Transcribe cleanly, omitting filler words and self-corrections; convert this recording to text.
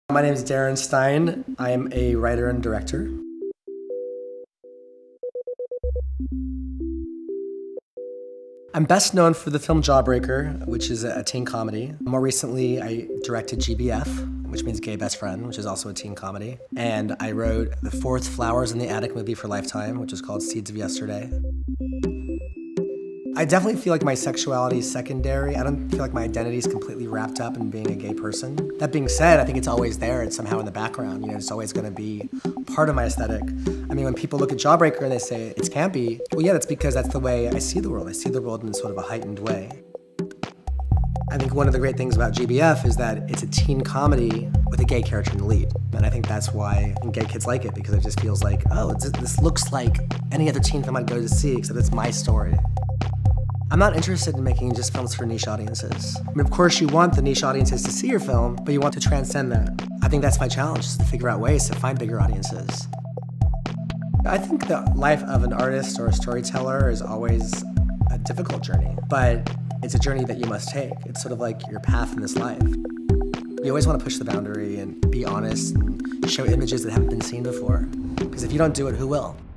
My name is Darren Stein. I am a writer and director. I'm best known for the film Jawbreaker, which is a teen comedy. More recently, I directed GBF, which means Gay Best Friend, which is also a teen comedy. And I wrote the fourth Flowers in the Attic movie for Lifetime, which is called Seeds of Yesterday. I definitely feel like my sexuality is secondary. I don't feel like my identity is completely wrapped up in being a gay person. That being said, I think it's always there. It's somehow in the background. You know, it's always going to be part of my aesthetic. I mean, when people look at Jawbreaker and they say it's campy, well, yeah, that's because that's the way I see the world. I see the world in sort of a heightened way. I think one of the great things about GBF is that it's a teen comedy with a gay character in the lead. And I think that's why gay kids like it, because it just feels like, oh, this looks like any other teen film I'd go to see, except it's my story. I'm not interested in making just films for niche audiences. I mean, of course you want the niche audiences to see your film, but you want to transcend that. I think that's my challenge, is to figure out ways to find bigger audiences. I think the life of an artist or a storyteller is always a difficult journey, but it's a journey that you must take. It's sort of like your path in this life. You always want to push the boundary and be honest and show images that haven't been seen before, because if you don't do it, who will?